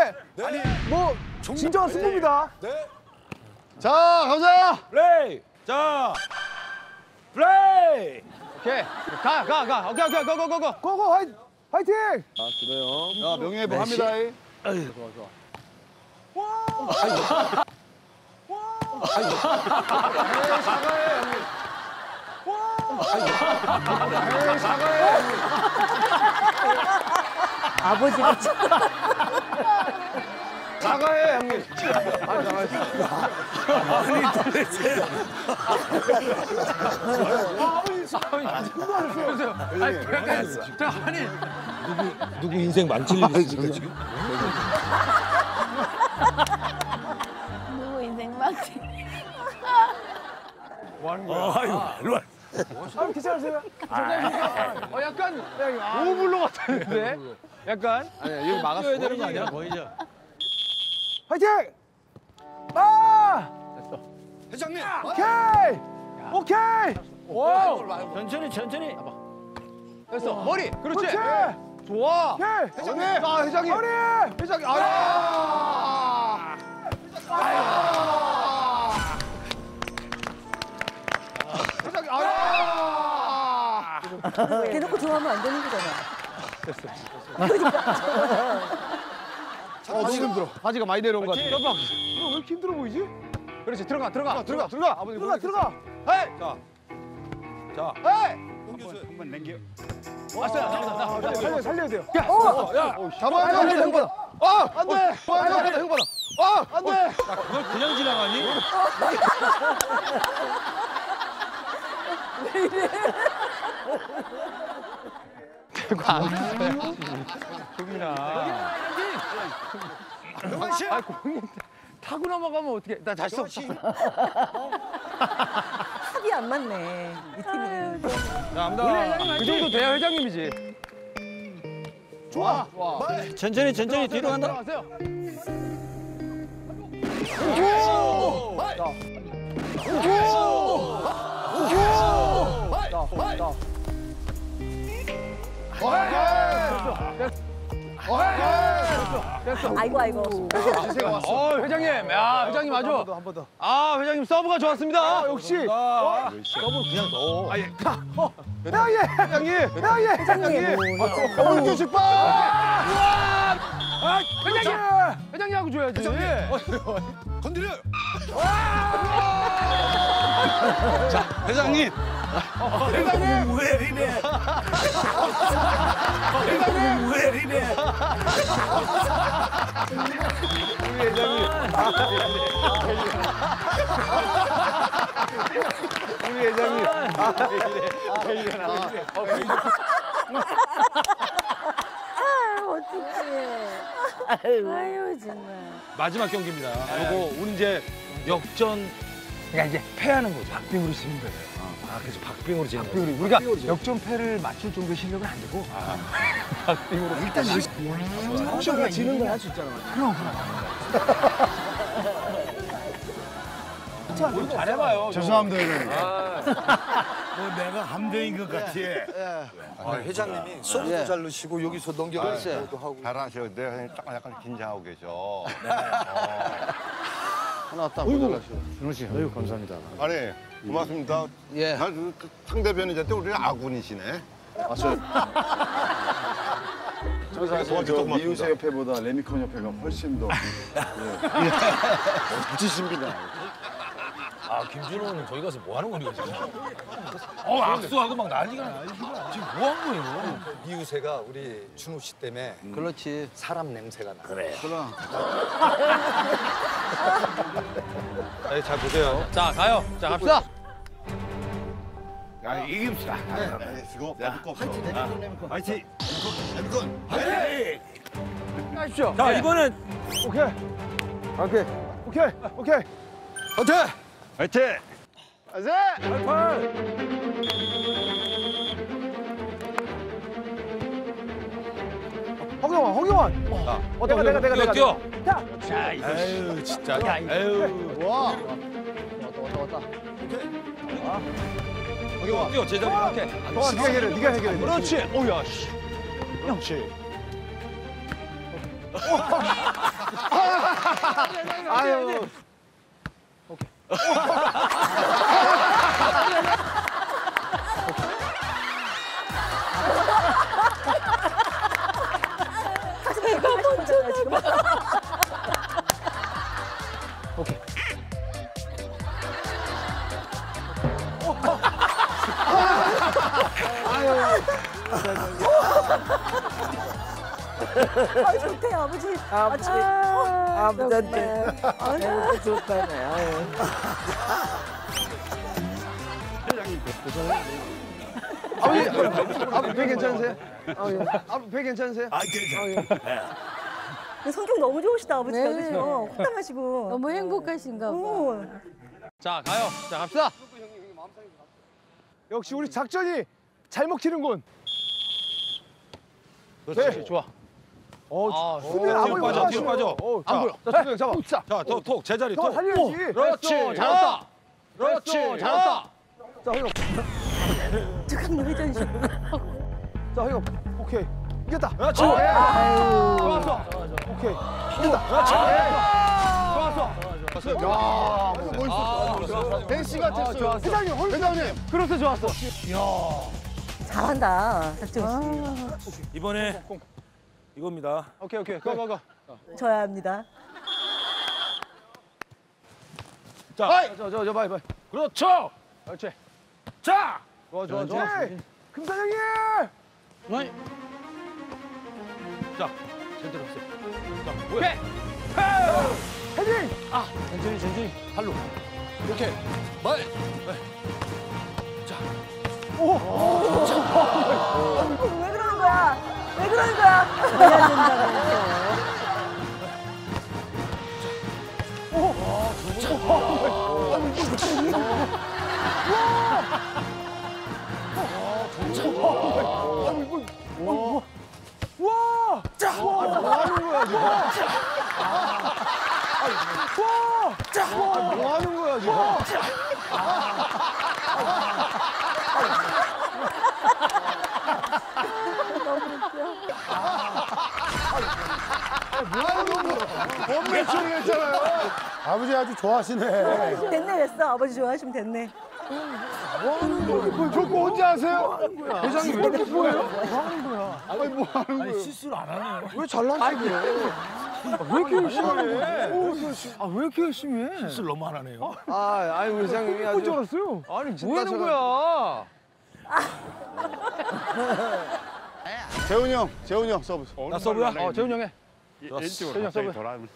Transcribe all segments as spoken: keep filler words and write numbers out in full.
네. 뭐 진정한 승부입니다. 네. 자, 가자. 플레이. 자. 플레이. 오케이. 가, 가, 가. 오케이, 오케이, 고, 고, 고, 고. 고고, 화이, 화이팅! 아, 그래요. 자, 명예회복 합니다. 아유, 좋아, 좋아. 와! 와! 아유. 사과해, 형님. 와! 아유, 사과해. 아버지가 참. 사과해, 형님. 아, 사과해. 아니, 도대체. 아니, 누구 누구 인생 망칠 일 있습니까 지금? 누구 인생 망치. 뭐 하는 거야? 아이고, 일로 와. 아, 괜찮으세요? 어, 약간 오블로 같았는데? 약간? 아니야, 여기 막았어. 뛰어야 되는 거 아니야? 보이죠? 화이팅! 아! 됐어. 회장님. 오케이! 오케이! 와! 천천히 천천히. 됐어. 머리. 그렇지. 좋아. 오케이. 회장님. 아, 회장님. 머리. 회장님. 아. 아. 회장님. 아. 대놓고 좋아하면 안 되는 거잖아. 어, 너무 힘들어. 바지가 많이 내려온 것 같아. 깜빡. 왜 이렇게 힘들어 보이지? 그렇지. 들어가, 들어가, 들어가, 들어가. 아버지 들어가, 들어가. 헤이. 자. 자. 헤이. 한번 남겨. 왔어요. 나, 나, 살려, 살려야 돼요. 야, 어, 야. 잡아야 돼. 형 받아. 아, 안 돼. 안 돼. 형 받아. 아, 안 돼. 야, 그걸 그냥 지나가니? 종민아. 아, 공이 타고 넘어가면 어떻게? 나 다시 없어. 합이 안 맞네. 이 팀이. 자, 갑니다. 그 정도 돼야 회장님이지. 좋아. 좋아. 천천히 천천히 뒤로 간다. 들어가세요. 아이고 아이고. 어, 회장님. 야, 회장님 아주. 한 번 더. 아, 회장님 서브가 좋았습니다. 아, 역시. 어? 서브 그냥 넣어. 아, 예. 어, 회장님. 회장님. 회장님. 회장님. 오늘 교식 봐. 아, 회장님. 회장님하고 줘야지. 건드려. 자, 회장님. 회장님. 왜 이래? 회장님. 왜 이래? 우리 회장님. 우리 회장님. 아, 왜 이래. 왜 이래. 나 왜 이래. 아 어떡해. 아유 정말. 마지막 경기입니다. 그리고 우리 이제 역전. 그러니까 이제 패하는 거죠. 박빙으로 지는 거예요. 아, 그래서 박빙으로 지는 거예요. 박빙으로. 우리가 역전패를 맞출 정도의 실력은 안 되고 박빙으로. 일단 혹시 우리가 지는 걸 할 수 있잖아. 그럼 그럼. 우리 잘해봐요. 죄송합니다, 회장님. 뭐 내가 함정인 것 같지? 아, 회장님이 소리도 잘 넣으시고 여기서 넘겨가시기도 하고. 잘하셔. 내가 딱 약간 긴장하고 계셔. 하나 딱 모자라시오. 준호 씨, 아유 감사합니다. 아니, 고맙습니다. 예. 나 그, 그 상대편이한테 우리 아군이시네. 맞아요. 저, 저 미우새 협회보다 레미콘 협회가 훨씬 더 붙이십니다. 아, 김준호는 저기 가서 뭐 하는 거니 지금? 어, 악수하고 막 난리가 나. 지금 뭐 한 거예요? 이유새가 우리 준호 씨 때문에 그렇지. 사람 냄새가 나. 그래. 그럼 네, 잘 보세요. 자 가요. 자 갑시다. 야 이깁시다. 네, 수고. 내가 듣고 없어. 화이팅. 레미콘. 가십시오. 자, 예. 이번엔 오케이. 오케이. 오케이. 오케이. 어때? 화이팅. 아세. 허경환, 허경환. 어, 내가, 내가, 내가, 뛰어, 내가. 뛰어. 자, 아유, 진짜. 아유. 와. 왔다, 왔다, 왔다. 뛰어, 뛰어, 제자리. 오케이. 동아, 네가 해결해, 네가 해결해. 그렇지. 오야, 씨. 그렇지. 아유. 제가 먼저 지금. 오케이. 아, 좋대, 아버지. 아버지. 아, 아버지한테. 정말. 아이고, 좋다네. 아유. 아버지, 아버지 배 괜찮으세요? 아, 예. 아버지 배 괜찮으세요? 아, 괜찮아. 근데 성격 너무 좋으시다, 아버지가. 네. 그죠? 호탕하시고. 너무 행복하신가 봐. 오. 자, 가요. 자, 갑시다. 역시 우리 작전이 잘 먹히는군. 그렇지, 좋아. 어, 수비는 뒤로 아무리 빠져, 뒤로 빠져. 어, 안 보여. 자, 수비 잡아. 자, 자, 더, 톡, 제자리, 더 톡. 살려야지. 그렇지. 잘했다. 그렇지. 잘했다. 자, 허용. 잠깐만, 회전식. 자, 허용. 오케이. 이겼다. 그렇지. 좋았어. 오케이. 이겼다. 그렇지. 좋았어. 야, 멋있어. 댄시 같았어요. 회장님, 회장님. 그렇서 좋았어. 잘한다, 작정 씨. 이번에 이겁니다. 오케이, 오케이. 고, 고, 고. 져야 합니다. 자, 저, 저, 저, 바이, 바이. 그렇죠. 그렇지. 자, 좋아, 좋아, 좋아. 금 사장님! 어이. 자, 제대로 하세요. 자, 뭐야? 헤딩! 아, 천천히, 천천히. 팔로. 이렇게. 말. 왜 그러는 거야? 왜 그러는 거야? 해야 된다고. 와! 자! 와, 뭐 하는 거야, 지금? 와! 자! 와, 뭐 하는 거야, 지금? 원매치를 했잖아요. 아버지 아주 좋아하시네. 됐네, 됐어. 아버지 좋아하시면 됐네. 뭐 저거 언제 하세요? 회장님 왜 이렇게 뭐예요? 뭐 하는 거야? 아니 뭐 하는 거예요? 실수를 안 하네요. 왜 잘난 척이야? 왜 이렇게 열심히 해? 아 왜 이렇게 열심히 해? 실수를 너무 안 하네요. 아, 아니 우리 회장님이 아주 줄 알았어요. 아니 뭐 하는 거야? 재훈이 형, 재훈이 형 서브. 나 서브야? 어, 재훈 형 해. 왼쪽으로 갑자기 돌아오면.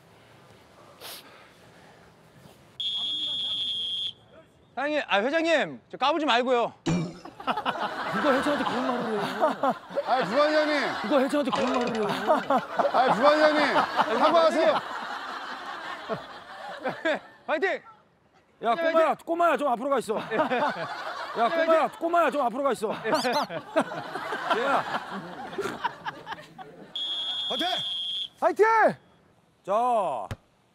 사장님, 아 회장님, 저 까부지 말고요. 누가 회장한테 그런 말을 해요? 아, 부관장님. 누가 회장한테 그런 말을 해요? 아, 부관장님. 사과하세요. 화이팅! 야, 꼬마야, 꼬마야, 좀 앞으로 가 있어. 야, 꼬마야, 꼬마야, 좀 앞으로 가 있어. 얘야, 화이팅! 자,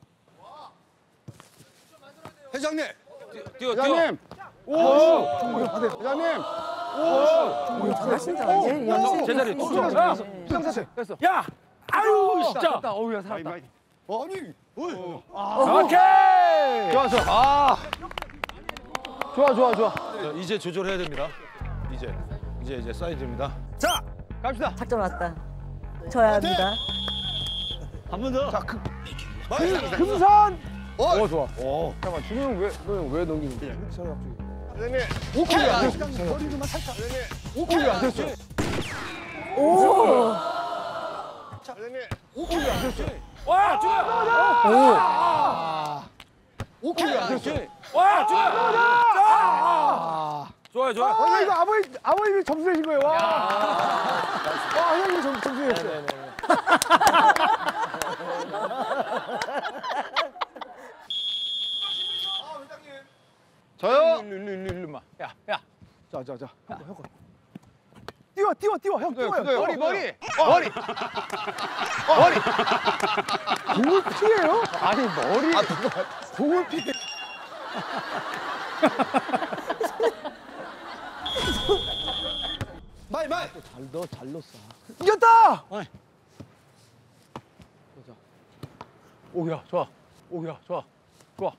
회장님. 뛰어, 뛰어. 회장님. 오! 회장님. 잘하신다. 이제 연습. 제자리, 어, 툭. 자, 수상사세 됐어. 야, 아유, 진짜. 됐다. 어우야 살았다. 아니. 오케이. 좋아, 좋아. 아, 좋아, 좋아, 좋아. 자, 이제 조절해야 됩니다. 이제, 이제, 이제 사이드입니다. 자, 갑시다. 작전 왔다. 져야 합니다. 한 번 더. 자, 금, 금산. 어, 좋아. 오. 잠깐만, 준호 형 왜, 너 형 왜 넘기는 거야? 회장님. 오케이, 안 됐어. 거리만 살짝. 오케이, 안 됐어. 오! 회장님. 오케이, 안 됐어. 와, 준호야. 오케이, 안 됐어. 와, 준호야. 좋아요, 좋아요. 아, 이거 아버님, 아버님이 점수 내신 거예요. 와. 아, 형님 점, 점수 내셨어요. 저요? 일로, 일로, 일로, 일로, 마. 야, 야. 자, 자, 자. 형, 형. 띄워, 띄워, 띄워. 형, 띄워요. 머리, 머리. 머리. 머리. 공을 피해요? 아니, 머리. 공을 피해. 마이 마이. 잘 넣어, 잘 넣었어. 이겼다! 오야 좋아. 오야 좋아. 좋아.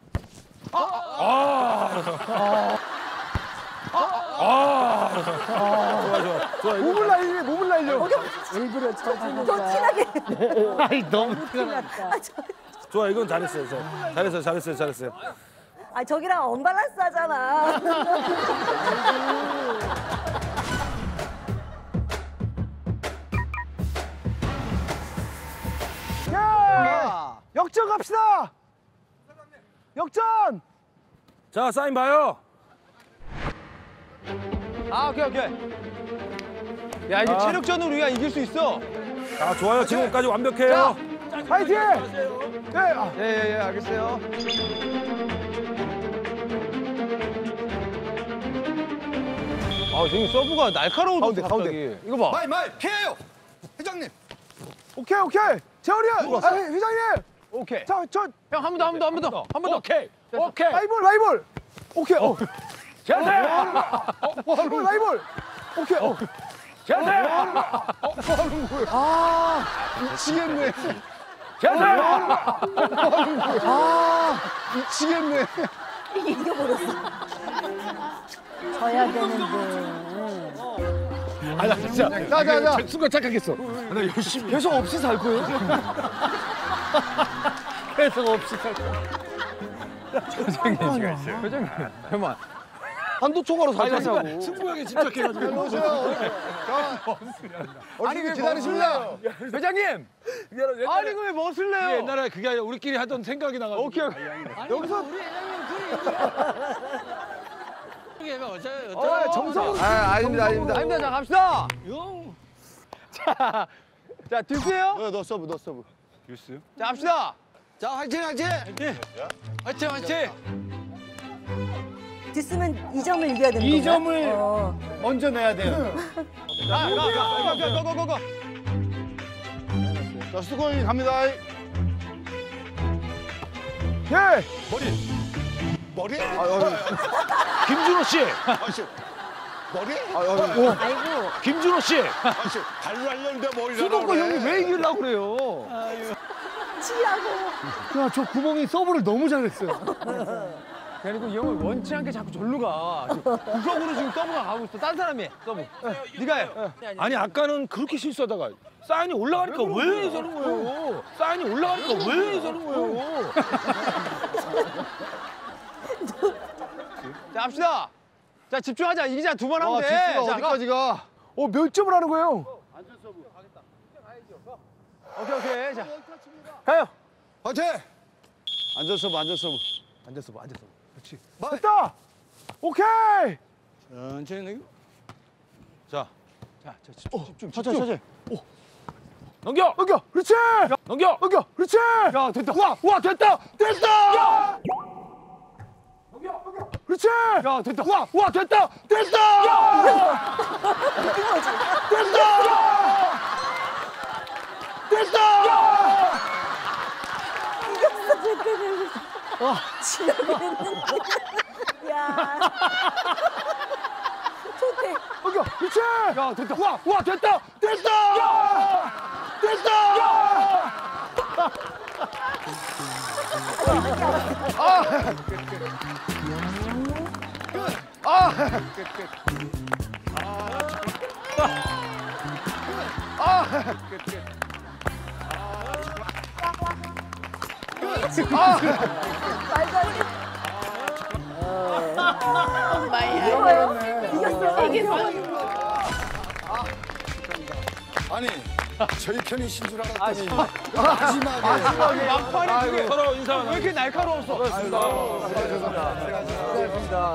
몸을 날리네, 몸을 날려. 일부러 쳐주는 더 티나게. 아이 너무 티났다. 아, 저, 좋아 이건 잘했어요. 저. 잘했어요 잘했어요 잘했어요. 아 저기랑 언밸런스 하잖아. 예! 역전 갑시다. 역전. 자 사인 봐요. 아 오케이 오케이. 야 이거 아. 체력전으로 우리가 이길 수 있어. 자 좋아요 지금까지 완벽해요. 파이팅! 예, 아. 예, 예, 예, 알겠어요. 아, 지금 서브가 날카로워. 가운데, 가운데. 이거 봐. 마이 마이 피해요. 회장님. 오케이, 오케이. 재원이 형, 아, 회장님. 오케이. 자, 저. 형, 한 번 더, 한 번 더, 한 번 더. 한 번 더. 오케이. 오케이. 라이볼, 라이볼. 오케이. 어. 자세. 라이볼, 라이볼. 오케이. 어. 자세. 어, 뭐 하는 거야? 아, 미치겠네. 자세. 아, 미치겠네. 이겨버렸어. 져야 되는데. 아 나 진짜 자, 자, 자. 순간 착각했어. 나 열심히 계속 없이 살 거예요? 계속 없이 살 거야. 회장님, 회장님, 잠깐만. 한도 초과로 살자고. 승부욕에 집착해가지고. 아니 왜 기다리십니다. 회장님. 옛날에, 아니 왜 멋을 내요? 옛날에 그게 아니라 우리끼리 하던 생각이 나가지고. 오케이 오케이. 여기서 우리 회장님 어, 정성으로. 아 아닙니다 아닙니다. 아닙니다. 자 갑시다. 자, 자 듀스예요? 너, 너 서브, 너 서브. 자 갑시다. 자 화이팅 화이팅. 화이팅 화이팅. 듀스면 이 점을 이겨야 되는 이 건가요? 점을 어. 먼저 내야 돼요. 가가가가가가가가. 자, 수고이 갑니다. 예. 머리? 김준호 씨. 아씨. 머리? 아이고. 김준호 씨. 아씨. 발로 하려는데 머리를 수도권 형이 왜 이기려고 그래요? 치라고. 야, 저 구멍이 서브를 너무 잘했어요. 그리고 이 형은 원치 않게 자꾸 절로 가. 구석으로 지금 서브가 가고 있어. 딴 사람이 해, 서브. 네가 해. 아니 아까는 그렇게 실수하다가 사인이 올라가니까 왜 저런 거예요? 사인이 올라가니까 왜 저런 거예요? 자, 합시다. 자, 집중하자. 이기자. 두 번 하면 돼. 아, 듀스가 자, 어디까지 가? 어, 몇 점을 하는 거예요? 안전 서브. 가겠다. 오케이, 오케이. 자, 가요. 화이팅! 안전 서브, 안전 서브. 앉아 서브, 앉아 서브. 그렇지. 마이. 됐다. 오케이. 천천히. 자 자, 자, 집중, 집중, 천천히, 천천히. 넘겨. 넘겨. 그렇지. 넘겨. 넘겨. 그렇지. 야, 됐다. 와, 와, 됐다. 됐다. 야. 넘겨, 넘겨. 그렇지. 야, 됐다. 와, 와, 됐다. 됐다. 야. 됐다. 됐다. 야. 이겼어, 제때는. 치라고 했는데. 야. 좋대. 넘겨. 그렇지. 야, 됐다. 와, 와, 됐다. 됐다. 야. 됐다. 야. 말도 안 돼. 이거요? 이겼어요. 이겼어요. 아니 저희 편이신 줄 알았더니 마지막에. 막판에 그게 서로 인사. 왜 이렇게 날카로웠어?